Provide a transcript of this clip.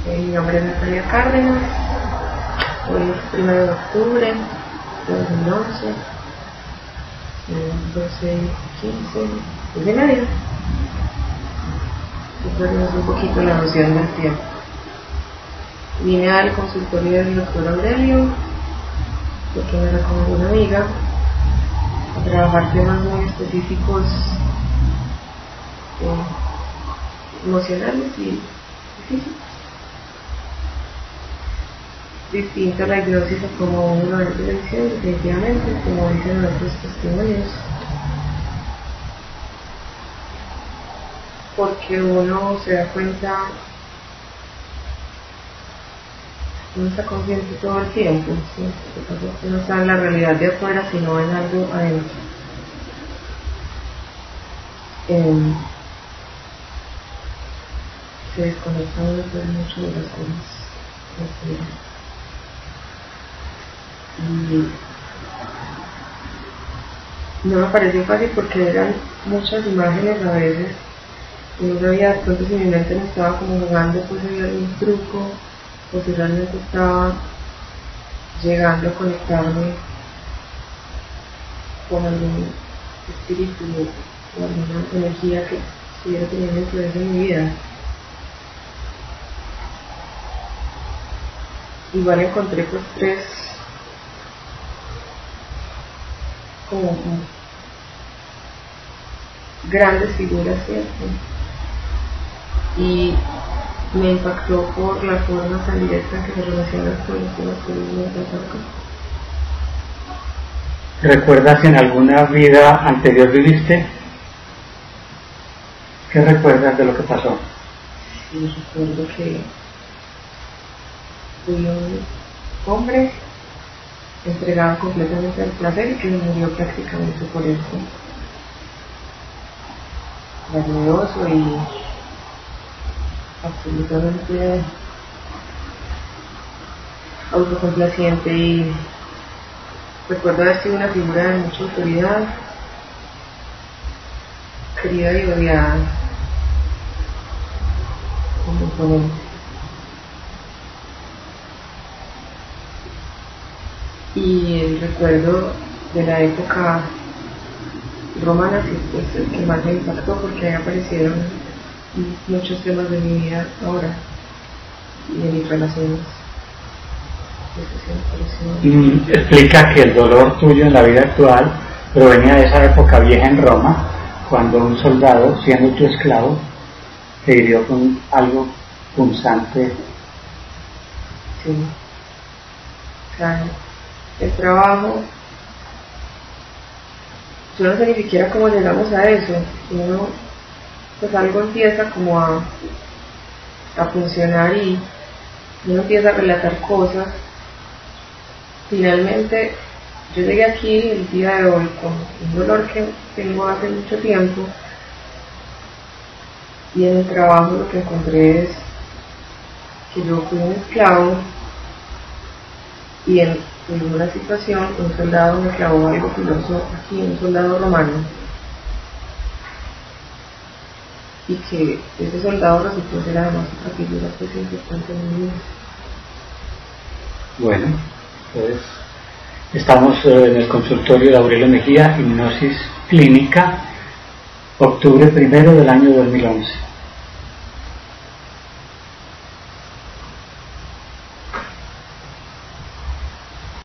Mi nombre es Natalia Cárdenas, hoy es 1 de octubre de 2011, 12:15, de medio. Recuerden un poquito la noción del tiempo. Vine al consultorio del doctor Aurelio, porque me recomendó una amiga, a trabajar temas muy específicos emocionales y físicos. Distinto a la hipnosis o como uno de televisión, definitivamente, como dicen nuestros testimonios, porque uno se da cuenta, uno está consciente todo el tiempo, ¿sí? No está en la realidad de afuera, sino en algo adentro. Se desconecta uno de mucho de las cosas. Y no me pareció fácil porque eran muchas imágenes a veces y no sabía de pronto si mi mente me estaba como jugando, pues había algún truco o si realmente estaba llegando a conectarme con algún espíritu o alguna energía que estuviera teniendo influencia en mi vida. Igual encontré pues 3 como grandes figuras, ¿cierto? Y me impactó por la forma tan directa que se relaciona con los temas que vivimos acá. ¿Recuerdas si en alguna vida anterior viviste? ¿Qué recuerdas de lo que pasó? Sí, recuerdo que fui un hombre entregado completamente al placer y que murió prácticamente por eso. Vanidoso y absolutamente autocomplaciente, y recuerdo haber sido una figura de mucha autoridad, querida y odiada como oponente. Y el recuerdo de la época romana sí, pues el que más me impactó, porque ahí aparecieron muchos temas de mi vida ahora y de mis relaciones. Explica que el dolor tuyo en la vida actual provenía de esa época vieja en Roma, cuando un soldado, siendo tu esclavo, te hirió con algo punzante. Sí. O sea, el trabajo, yo no sé ni siquiera cómo llegamos a eso. Uno, pues algo empieza como a funcionar y uno empieza a relatar cosas. Finalmente yo llegué aquí el día de hoy con un dolor que tengo hace mucho tiempo, y en el trabajo lo que encontré es que yo fui un esclavo y en una situación un soldado me clavó algo filoso aquí, un soldado romano, y que ese soldado resultó ser además otra figura pues importante en mi vida. Bueno, pues estamos en el consultorio de Aurelio Mejía, hipnosis clínica, octubre 1 del año 2011.